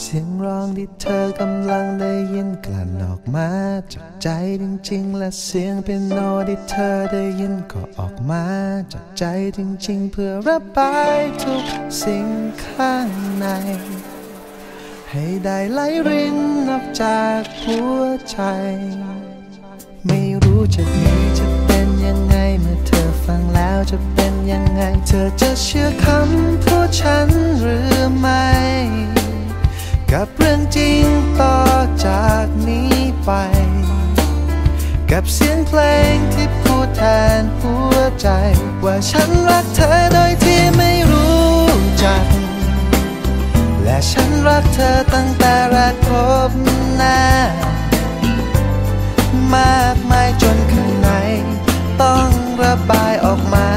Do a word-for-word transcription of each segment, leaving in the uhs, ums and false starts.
สียงร้องที่เธอกำลังได้ยินกลั่นออกมาจากใจจริงๆและเสียงเปียโนที่เธอได้ยินก็ออกมาจากใจจริงๆเพื่อระบายทุกสิ่งข้างในให้ได้ไหลรินออกจากหัวใจไม่รู้จะดีจะเป็นยังไงเมื่อเธอฟังแล้วจะเป็นยังไงเธอจะเชื่อคำพูดฉันหรือไม่กับเรื่องจริงต่อจากนี้ไปกับเสียงเพลงที่พูดแทนหัวใจว่าฉันรักเธอโดยที่ไม่รู้จักและฉันรักเธอตั้งแต่แรกพบหน้ามากมายจนข้างในต้องระบายออกมา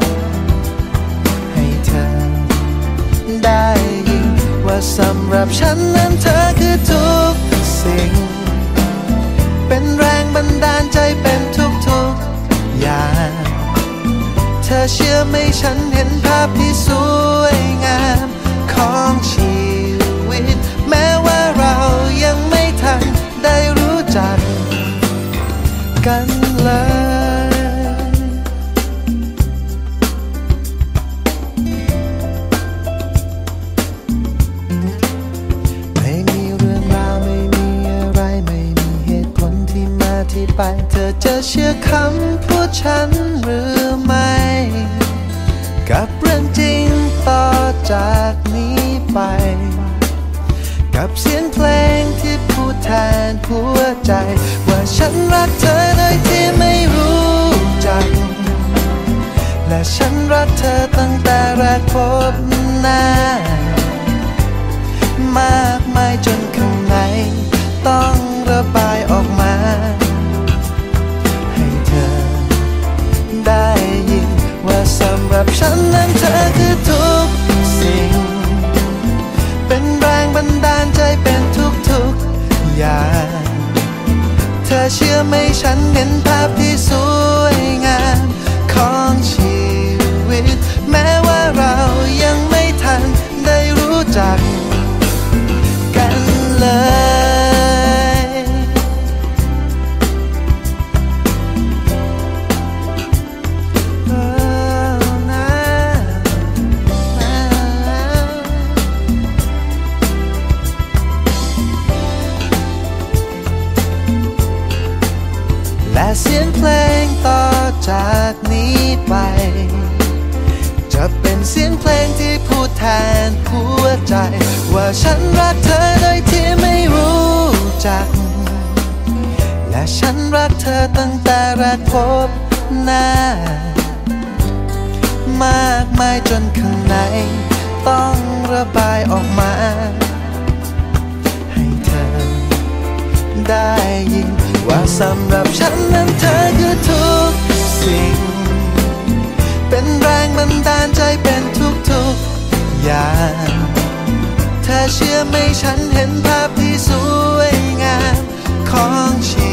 ให้เธอได้ยินว่าสำหรับฉันนั้นเธอคือทุกสิ่งเป็นแรงบันดาลใจเป็นทุกๆอย่างเธอเชื่อไหมฉันเห็นภาพที่สวยงามของชีวิตแม้ว่าเรายังไม่ทันได้รู้จักกันเลยไม่มีเรื่องราวไม่มีอะไรไม่มีเหตุผลที่มาที่ไปเธอจะเชื่อคำพูดฉันหรือไม่กับเรื่องจริงต่อจากนี้ไปกับเสียงเพลงที่พูดแทนหัวใจว่าฉันรักเธอโดยที่ไม่รู้จักและฉันรักเธอตั้งแต่แรกพบหน้ามากมายจนข้างในต้องระบายออกมาให้เธอได้ยินว่าสำหรับฉันนั้นเธอคือทุกสิ่งเป็นแรงบันดาลใจเป็นทุกๆอย่างเธอเชื่อไหมฉันเห็นภาพที่สวยงามของชีวิตแม้ว่าเรายังไม่ทันได้รู้จักกันเลยและเสียงเพลงต่อจากนี้ไปจะเป็นเสียงเพลงที่พูดแทนหัวใจว่าฉันรักเธอโดยที่ไม่รู้จักและฉันรักเธอตั้งแต่แรกพบหน้ามากมายจนข้างในต้องระบายออกมาให้เธอได้ยินว่าสำหรับฉันนั้นเธอคือทุกสิ่งเป็นแรงบันดาลใจเป็นทุกๆอย่างเธอเชื่อไหมฉันเห็นภาพที่สวยงามของชี